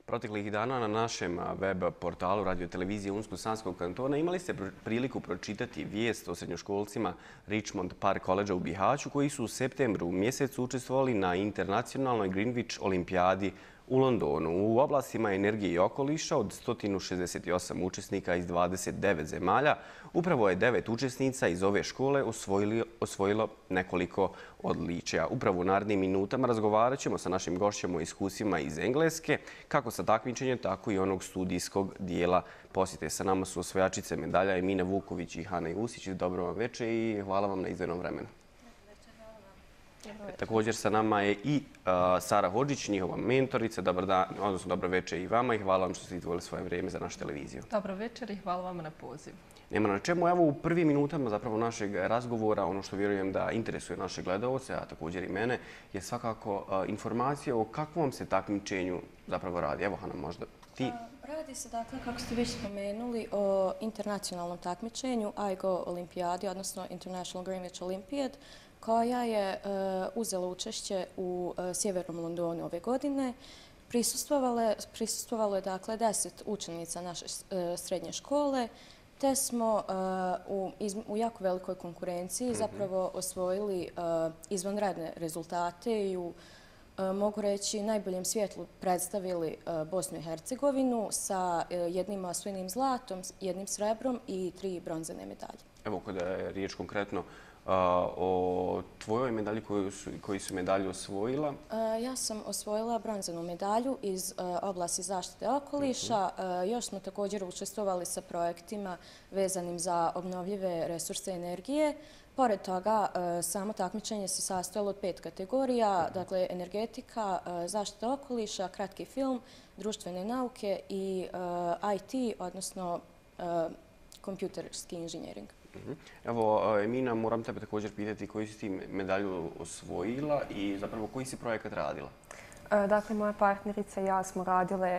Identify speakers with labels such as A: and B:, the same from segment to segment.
A: Proteklih dana na našem web portalu radiotelevizije Unsko-Sanskog kantona imali ste priliku pročitati vijest o srednjoškolcima Richmond Park College u Bihaću koji su u septembru mjesecu učestvovali na internacionalnoj Greenwich olimpijadi u Londonu. U oblastima energije i okoliša od 168 učesnika iz 29 zemalja, upravo je 9 učesnica iz ove škole osvojilo nekoliko odličja. Upravo u narednim minutama razgovarat ćemo sa našim gošćem o iskustvima iz Engleske, kako sa takmičenjem, tako i onog studijskog dijela posjete. Sa nama su osvajačice medalja Emina Vuković i Hana Jusić. Dobro vam večer i hvala vam na izdvojenom vremenu. Također sa nama je i Sara Hodžić, njihova mentorica. Dobar dan, odnosno dobro večer i vama i hvala vam što ste izdvojili svoje vrijeme za našu televiziju.
B: Dobro večer i hvala vam na pozivu.
A: Nema na čemu. Evo u prvim minutama zapravo našeg razgovora, ono što vjerujem da interesuje naše gledalce, a također i mene, je svakako informacija o kakvom se takmičenju zapravo radi. Evo Hana, možda ti.
C: Radi se, dakle, kako ste već spomenuli, o internacionalnom takmičenju IGO olimpijadi, odnosno International Greenwich Olympiad, koja je uzela učešće u sjevernom Londonu ove godine. Prisustvovalo je dakle 10 učenica naše srednje škole, te smo u jako velikoj konkurenciji zapravo osvojili izvanredne rezultate i u, mogu reći, najboljem svjetlu predstavili Bosnu i Hercegovinu sa jednim osvojenim zlatom, jednim srebrom i 3 bronzane medalje.
A: Evo, kada je riječ konkretno o tvojoj medalji, koji su medalju osvojila?
C: Ja sam osvojila bronzanu medalju iz oblasti zaštite okoliša. Još smo također učestvovali sa projektima vezanim za obnovljive resurse energije. Pored toga, samo takmičenje se sastojalo od 5 kategorija, dakle energetika, zaštita okoliša, kratki film, društvene nauke i IT, odnosno kompjuterski inženjering.
A: Evo, Emina, moram tebe također pitati koji si ti medalju osvojila i zapravo koji si projekat radila?
D: Dakle, moja partnerica i ja smo radile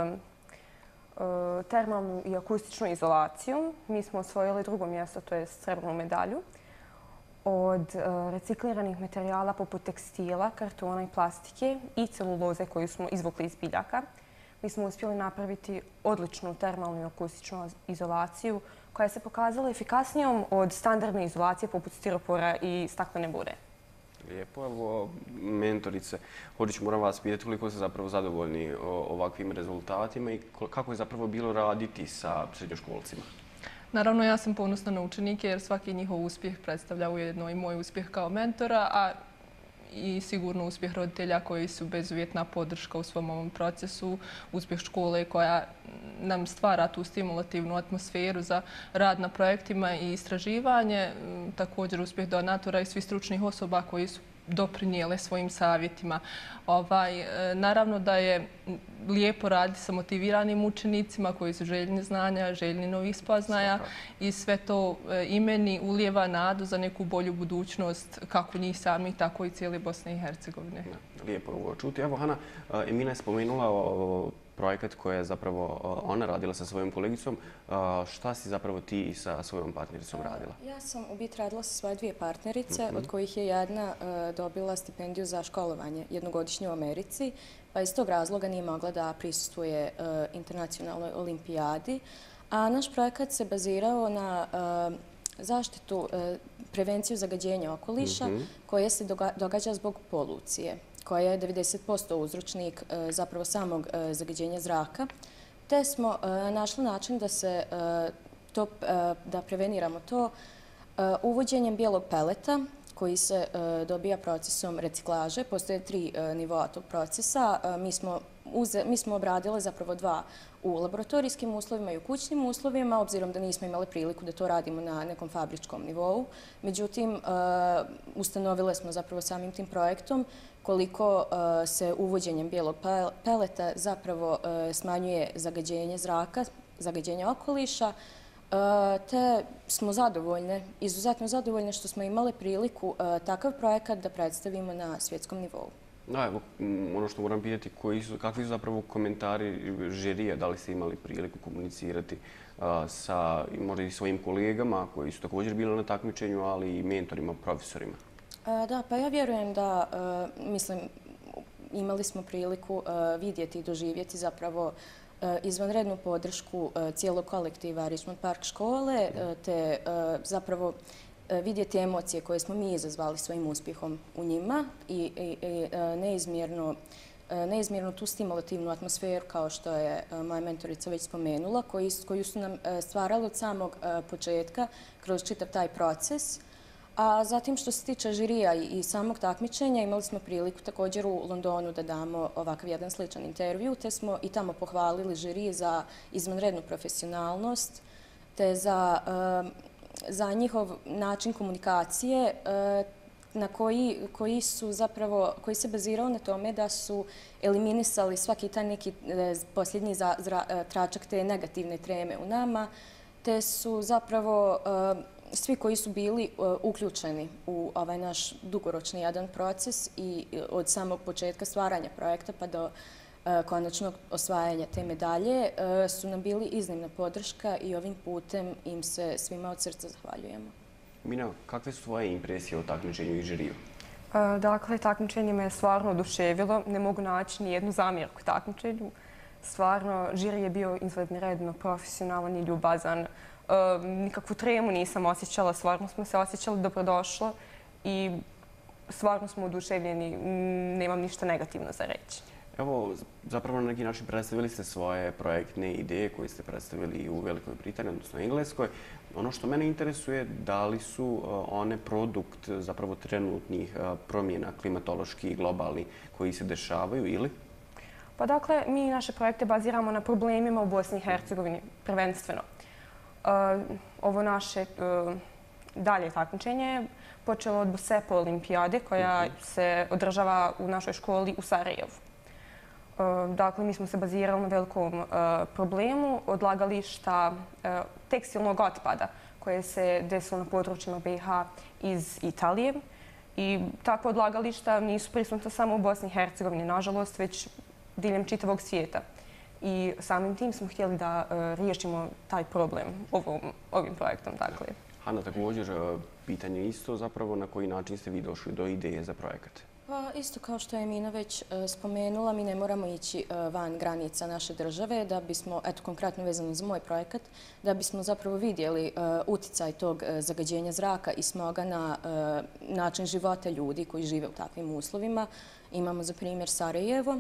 D: termalnu i akustičnu izolaciju. Mi smo osvojili drugo mjesto, to je srebrnu medalju. Od recikliranih materijala poput tekstila, kartona i plastike i celuloze koju smo izvukli iz biljaka, mi smo uspjeli napraviti odličnu termalnu i akustičnu izolaciju koja se pokazala efikasnijom od standardne izolacije poput stiropora i staklene bude.
A: Lijepo. Evo, mentorice, Hodžić, moram vas pitati koliko ste zapravo zadovoljni ovakvim rezultatima i kako je zapravo bilo raditi sa srednjoškolcima?
B: Naravno, ja sam ponosna na učenike jer svaki njihov uspjeh predstavlja ujedno i moj uspjeh kao mentora, a i sigurno uspjeh roditelja koji su bezuvjetna podrška u svom ovom procesu, uspjeh škole koja nam stvara tu stimulativnu atmosferu za rad na projektima i istraživanje, također uspjeh donatora i svih stručnih osoba koji su doprinijele svojim savjetima. Naravno da je lijepo raditi sa motiviranim učenicima koji su željni znanja, željni novih spoznaja i sve to i meni ulijeva nadu za neku bolju budućnost kako njih sami, tako i cijele Bosne i Hercegovine.
A: Lijepo ovo čuti. Evo, Hana, Emina je spomenula projekat koji je zapravo ona radila sa svojom kolegicom. Šta si zapravo ti sa svojom partnericom radila?
C: Ja sam u biti radila sa svoje 2 partnerice, od kojih je jedna dobila stipendiju za školovanje jednogodišnje u Americi, pa iz tog razloga nije mogla da prisustvuje internacionalnoj olimpijadi. A naš projekat se bazirao na zaštitu, prevenciju zagađenja okoliša koje se događa zbog polucije, koja je 90% uzročnik zapravo samog zagađenja zraka. Te smo našli način da preveniramo to uvođenjem bijelog peleta koji se dobija procesom reciklaže. Postoje 3 nivoa tog procesa. Mi smo obradili zapravo 2 u laboratorijskim uslovima i u kućnim uslovima, obzirom da nismo imali priliku da to radimo na nekom fabričkom nivou. Međutim, ustanovile smo zapravo samim tim projektom koliko se uvođenjem bijelog peleta zapravo smanjuje zagađenje zraka, zagađenje okoliša, te smo zadovoljne, izuzetno zadovoljne što smo imali priliku takav projekat da predstavimo na svjetskom nivou.
A: Da, evo, ono što moram pitati, kakvi su zapravo komentari žirija, da li ste imali priliku komunicirati sa možda i svojim kolegama koji su također bili na takmičenju, ali i mentorima, profesorima?
C: Da, pa ja vjerujem da, mislim, imali smo priliku vidjeti i doživjeti zapravo izvanrednu podršku cijelog kolektiva Richmond Park škole, te zapravo vidjeti emocije koje smo mi izazvali svojim uspjehom u njima i neizmjerno tu stimulativnu atmosferu, kao što je moja mentorica već spomenula, koju su nam stvarali od samog početka kroz čitav taj proces. A zatim, što se tiče žirija i samog takmičenja, imali smo priliku također u Londonu da damo ovakav jedan sličan intervju, te smo i tamo pohvalili žiri za izvanrednu profesionalnost, te za njihov način komunikacije koji se bazirao na tome da su eliminisali svaki taj neki posljednji tračak te negativne treme u nama, te su zapravo svi koji su bili uključeni u ovaj naš dugoročni jedan proces i od samog početka stvaranja projekta pa do konačnog osvajanja te medalje su nam bili iznimna podrška i ovim putem im se svima od srca zahvaljujemo.
A: Mina, kakve su tvoje impresije o takmičenju i žiriju?
D: Dakle, takmičenje me je stvarno oduševilo. Ne mogu naći ni jednu zamjerku takmičenju. Stvarno, žiri je bio izvanredno profesionalan i ljubazan. Nikakvu tremu nisam osjećala, stvarno smo se osjećali dobrodošlo i stvarno smo oduševljeni, nemam ništa negativno za reći.
A: Evo, zapravo na neki način predstavili ste svoje projektne ideje koje ste predstavili u Velikoj Britaniji, odnosno Engleskoj. Ono što mene interesuje, da li su one produkt zapravo trenutnih promjena klimatoloških i globalnih koji se dešavaju ili?
D: Pa dakle, mi naše projekte baziramo na problemima u Bosni i Hercegovini prvenstveno. Ovo naše dalje takmičenje je počelo od Busepo olimpijade koja se održava u našoj školi u Sarajevu. Dakle, mi smo se bazirali na velikom problemu odlagališta tekstilnog otpada koje se desilo na područjima BiH iz Italije. I takva odlagališta nisu prisutna samo u Bosni i Hercegovini, nažalost, već diljem čitavog svijeta. I samim tim smo htjeli da riješimo taj problem ovim projektom.
A: Hanna, također pitanje isto zapravo na koji način ste vi došli do ideje za projekat?
C: Pa isto kao što je Mina već spomenula, mi ne moramo ići van granica naše države da bismo, eto konkretno vezano za moj projekat, da bismo zapravo vidjeli uticaj tog zagađenja zraka i smoga na način života ljudi koji žive u takvim uslovima. Imamo za primjer Sarajevo,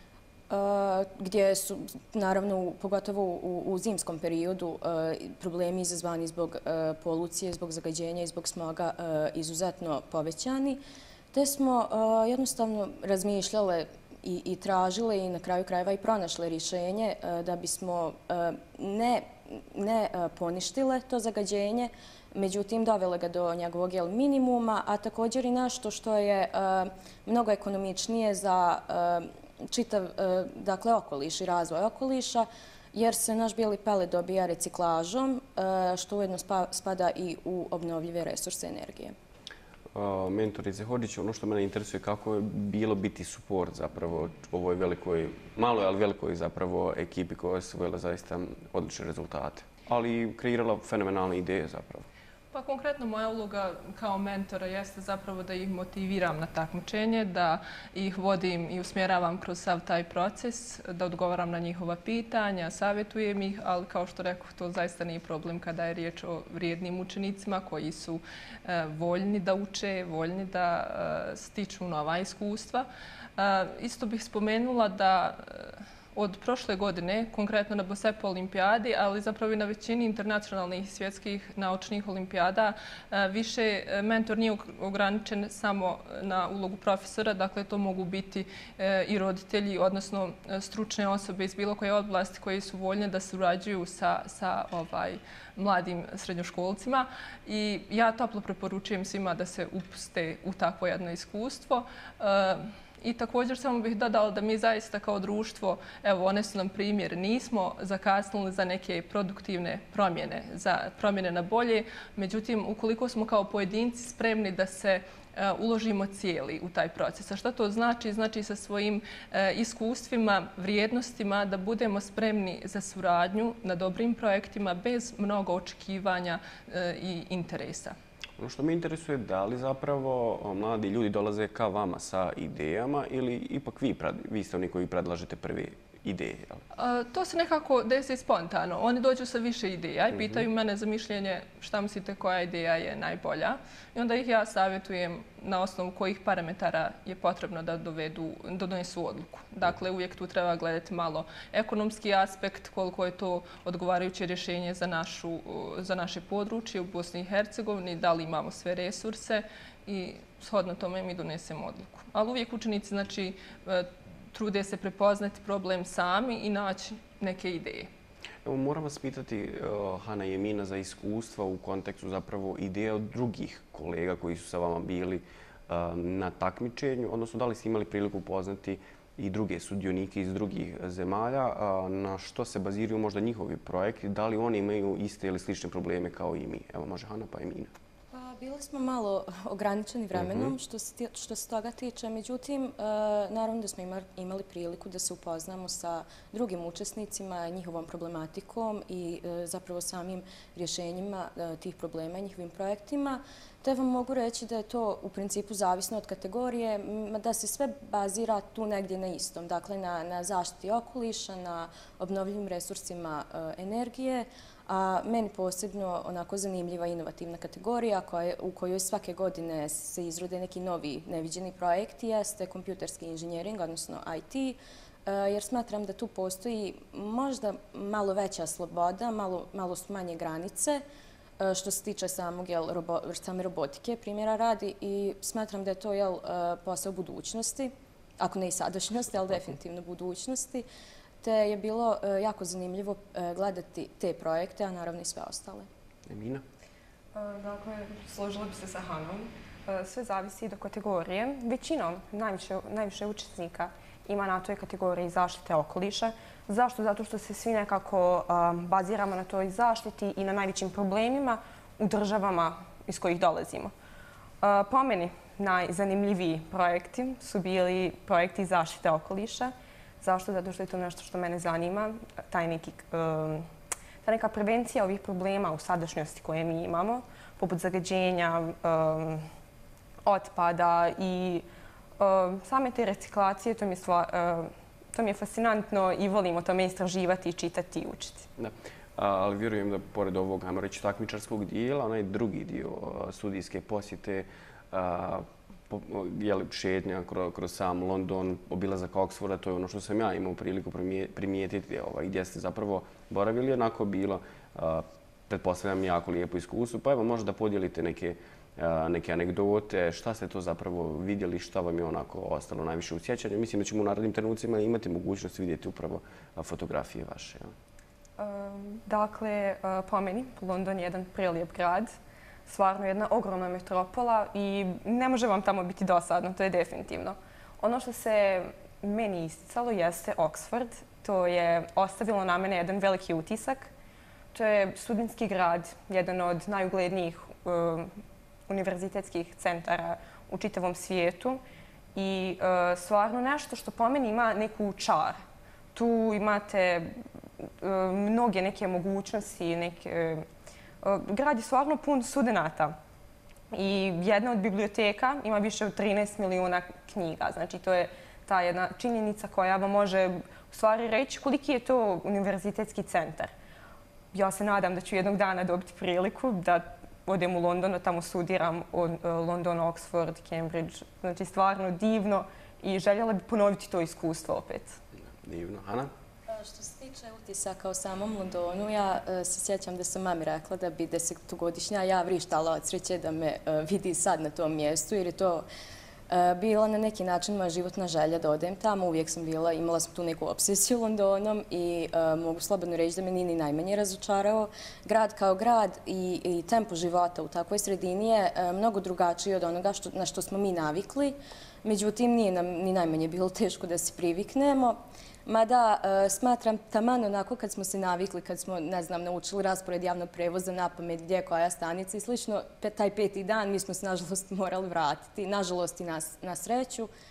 C: gdje su, naravno, pogotovo u zimskom periodu, problemi izazvani zbog polucije, zbog zagađenja i zbog smoga izuzetno povećani. Te smo jednostavno razmišljale i tražile i na kraju krajeva i pronašle rješenje da bismo ne poništile to zagađenje, međutim dovele ga do njegovog minimuma, a također i nešto što je mnogo ekonomičnije za čitav okoliš i razvoj okoliša, jer se naš bijeli pelet dobija reciklažom, što ujedno spada i u obnovljive resurse energije.
A: Mentorice Hodžić, ono što mene interesuje kako je bilo biti suport zapravo ovoj velikoj, maloj, ali velikoj zapravo ekipi koja je osvojila zaista odlične rezultate, ali kreirala fenomenalne ideje zapravo.
B: Pa konkretno moja uloga kao mentora jeste zapravo da ih motiviram na takmičenje, da ih vodim i usmjeravam kroz sav taj proces, da odgovaram na njihova pitanja, savjetujem ih, ali kao što rekoh, to zaista nije problem kada je riječ o vrijednim učenicima koji su voljni da uče, voljni da stiču nova iskustva. Isto bih spomenula da od prošle godine, konkretno na Busepo olimpijadi, ali zapravo i na većini internacionalnih i svjetskih naučnih olimpijada, više mentor nije ograničen samo na ulogu profesora, dakle to mogu biti i roditelji, odnosno stručne osobe iz bilo koje oblasti koji su voljne da surađuju sa mladim srednjoškolcima. I ja toplo preporučujem svima da se upuste u takvo jedno iskustvo. I također samo bih dodala da mi zaista kao društvo, evo one su nam primjer, nismo zakasnili za neke produktivne promjene, za promjene na bolje. Međutim, ukoliko smo kao pojedinci spremni da se uložimo cijeli u taj proces. A što to znači? Znači sa svojim iskustvima, vrijednostima da budemo spremni za suradnju na dobrim projektima bez mnogo očekivanja i interesa.
A: Ono što me interesuje, da li zapravo mladi ljudi dolaze ka vama sa idejama ili ipak vi ste oni koji predlažete prve ideje?
B: To se nekako desi spontano. Oni dođu sa više ideja i pitaju mene za mišljenje šta mislite koja ideja je najbolja. I onda ih ja savjetujem na osnovu kojih parametara je potrebno da donesu odluku. Dakle, uvijek tu treba gledati malo ekonomski aspekt, koliko je to odgovarajuće rješenje za naše područje u Bosni i Hercegovini, da li imamo sve resurse i shodno tome mi donesemo odluku. Ali uvijek učenici, znači, trude se prepoznati problem sami i naći neke ideje.
A: Evo, moram vas pitati, Hana i Emina, za iskustva u kontekstu zapravo ideja od drugih kolega koji su sa vama bili na takmičenju, odnosno da li ste imali priliku upoznati i druge sudionike iz drugih zemalja, na što se baziraju možda njihovi projekti, da li oni imaju iste ili slične probleme kao i mi? Evo, može Hana pa Emina.
C: Bili smo malo ograničeni vremenom što se toga tiče, međutim, naravno da smo imali priliku da se upoznamo sa drugim učesnicima, njihovom problematikom i zapravo samim rješenjima tih problema i njihovim projektima. Te vam mogu reći da je to u principu zavisno od kategorije, da se sve bazira tu negdje na istom. Dakle, na zaštiti okoliša, na obnovljivim resursima energije, a meni posebno onako zanimljiva i inovativna kategorija u kojoj svake godine se izrode neki novi neviđeni projekti jeste kompjuterski inženjering, odnosno IT, jer smatram da tu postoji možda malo veća sloboda, malo su manje granice što se tiče same robotike, primjera radi, i smatram da je to posao budućnosti, ako ne i sadašnjosti, ali definitivno budućnosti. Te je bilo jako zanimljivo gledati te projekte, a naravno i sve ostale.
A: Emina?
D: Dakle, složila bi se sa Hanom. Sve zavisi do kategorije. Većinom, najviše učesnika ima na toj kategoriji zaštite okoliša. Zašto? Zato što se svi nekako baziramo na toj zaštiti i na najvećim problemima u državama iz kojih dolazimo. Po meni, najzanimljiviji projekti su bili projekti zaštite okoliša. Zašto? Zato što je to nešto što mene zanima, ta neka prevencija ovih problema u sadašnjosti koje mi imamo, poput zagađenja, otpada i same te reciklacije, to mi je fascinantno i volim o tome istraživati, čitati i učiti.
A: Da, ali vjerujem da pored ovog, ajmo reći, takmičarskog dijela, onaj drugi dio studijske posjete, šetnja kroz sam London, obilazak Oxforda, to je ono što sam ja imao priliku primijetiti, gdje ste zapravo boravili, onako bilo, pretpostavljam, jako lijepo iskustvo. Pa evo, možda da podijelite neke anegdote, šta ste to zapravo vidjeli, šta vam je onako ostalo najviše u sjećanju. Mislim da ćemo u narednim trenucima imati mogućnost vidjeti upravo fotografije vaše.
D: Dakle, po meni, London je jedan prelijep grad. Stvarno jedna ogromna metropola i ne može vam tamo biti dosadno, to je definitivno. Ono što se meni isticalo jeste Oxford. To je ostavilo na mene jedan veliki utisak. To je studentski grad, jedan od najuglednijih univerzitetskih centara u čitavom svijetu i stvarno nešto što po meni ima neku čar. Tu imate mnoge neke mogućnosti, grad je stvarno pun studenata i jedna od biblioteka ima više od 13 milijuna knjiga. Znači, to je ta jedna činjenica koja vam može u stvari reći koliki je to univerzitetski centar. Ja se nadam da ću jednog dana dobiti priliku da odem u London, da tamo studiram London, Oxford, Cambridge. Znači, stvarno divno i željela bi ponoviti to iskustvo opet.
A: Divno. Hana?
C: Što se tiče utisaka o samom Londonu, ja se sjećam da sam mami rekla da bi 10-godišnja ja vrištala od sreće da me vidi sad na tom mjestu, jer je to bila na neki način moja životna želja da odem tamo. Uvijek sam imala sam tu neku obsesiju Londonom i mogu slobodno reći da me nije ni najmanje razočarao. Grad kao grad i tempo života u takvoj sredini je mnogo drugačiji od onoga na što smo mi navikli. Međutim, nije nam ni najmanje bilo teško da se priviknemo. Mada smatram taman onako kad smo se navikli, kad smo, ne znam, naučili raspored javnog prevoza na pamet, gdje je koja stanica i slično, taj 5. dan mi smo se nažalost morali vratiti, nažalost i na sreću.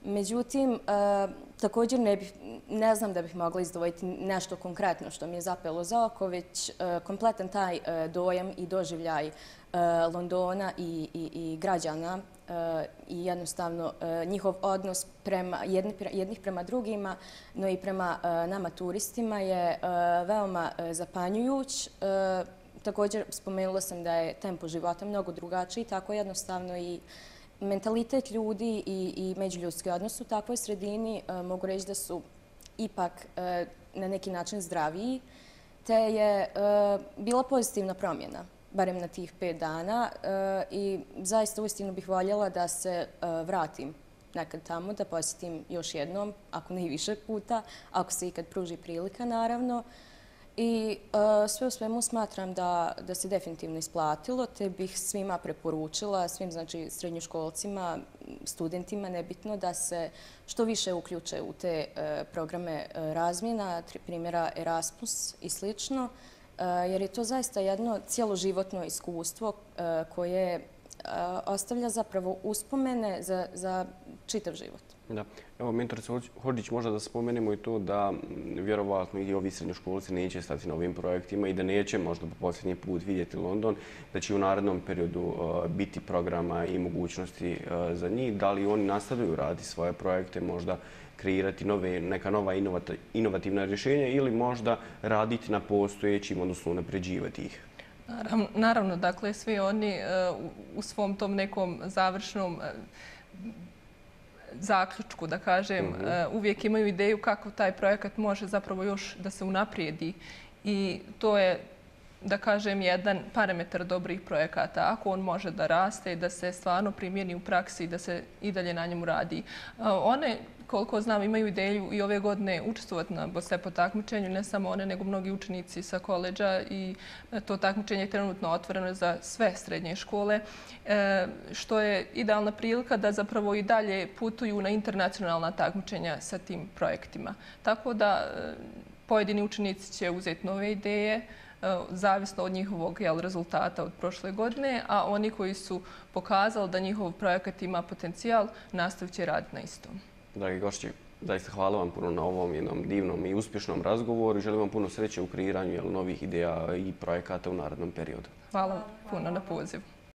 C: Međutim, također ne znam da bih mogla izdvojiti nešto konkretno što mi je zapelo za oko, već kompletan taj dojam i doživljaj Londona i građana i jednostavno njihov odnos jednih prema drugima, no i prema nama turistima je veoma zapanjujuć. Također spomenula sam da je tempo života mnogo drugačiji, tako jednostavno i mentalitet ljudi i međuljudski odnos u takvoj sredini mogu reći da su ipak na neki način zdraviji, te je bila pozitivna promjena, barem na tih 5 dana i zaista uistinu bih voljela da se vratim nekad tamo, da posjetim još jednom, ako ne i više puta, ako se ikad pruži prilika naravno. I sve u svemu smatram da se definitivno isplatilo, te bih svima preporučila, svim znači srednjoškolcima, studentima, nebitno, da se što više uključe u te programe razmjena, primjera Erasmus i slično, jer je to zaista jedno cijeloživotno iskustvo koje ostavlja zapravo uspomene za čitav život.
A: Da. Evo, mentorice Hodžić, možda da spomenemo i to da vjerovatno i ovi srednjoškolci neće stati na ovim projektima i da neće možda po posljednji put vidjeti London, da će u narednom periodu biti programa i mogućnosti za njih. Da li oni nastavljaju raditi svoje projekte, možda kreirati neka nova inovativna rješenja ili možda raditi na postojećim, odnosno unapređivati ih?
B: Naravno, dakle, svi oni u svom tom nekom završnom zaključku, da kažem, uvijek imaju ideju kako taj projekat može zapravo još da se unaprijedi i to je, da kažem, jedan parametar dobrih projekata. Ako on može da raste i da se stvarno primjeni u praksi i da se i dalje na njemu radi. One, koliko znam, imaju ideju i ove godine učestvovati na BOSEPO takmičenju, ne samo one, nego mnogi učenici sa koleđa i to takmičenje je trenutno otvoreno za sve srednje škole, što je idealna prilika da zapravo i dalje putuju na internacionalna takmičenja sa tim projektima. Tako da pojedini učenici će uzeti nove ideje, zavisno od njihovog rezultata od prošle godine, a oni koji su pokazali da njihov projekat ima potencijal, nastavit će raditi na istom.
A: Dragi gošći, zaista hvala vam puno na ovom jednom divnom i uspješnom razgovoru i želim vam puno sreće u kreiranju novih ideja i projekata u narednom periodu.
B: Hvala puno na pozivu.